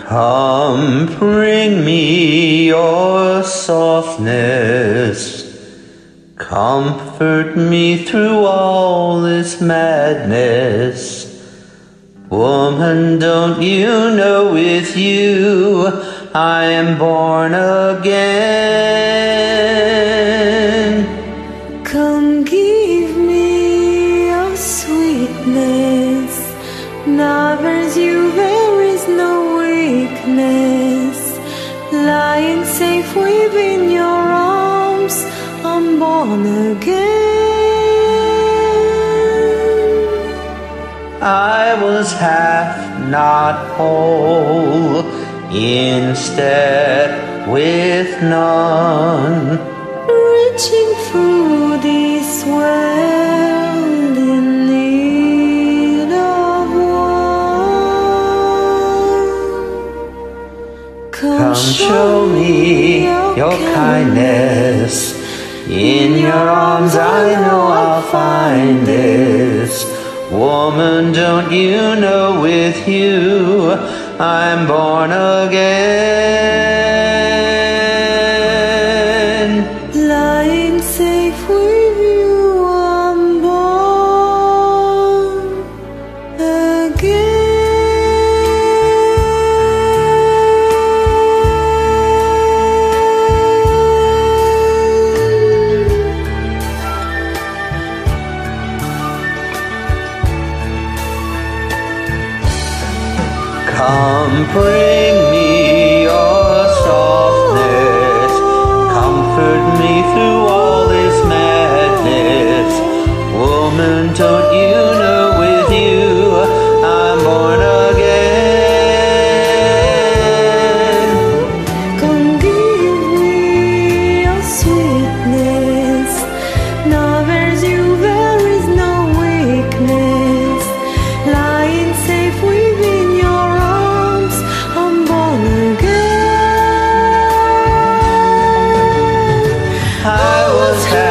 Come bring me your softness, comfort me through all this madness. Woman, don't you know with you I am born again? Come give me your sweetness, now there's you, there is no weakness. Lying safe within your arms, I'm born again. I was half, not whole, instead with none, reaching through this world in need of one. Come show me your kindness. In your arms I know I'll find this. Woman, don't you know with you I'm born again? Lying safe with you, I'm born again. Come bring me your softness, comfort me through all this madness. Woman, don't you know with you I'm born again? Come give me your sweetness, now there's you, there is no weakness. Lying safe within your arms, I'm born again. I was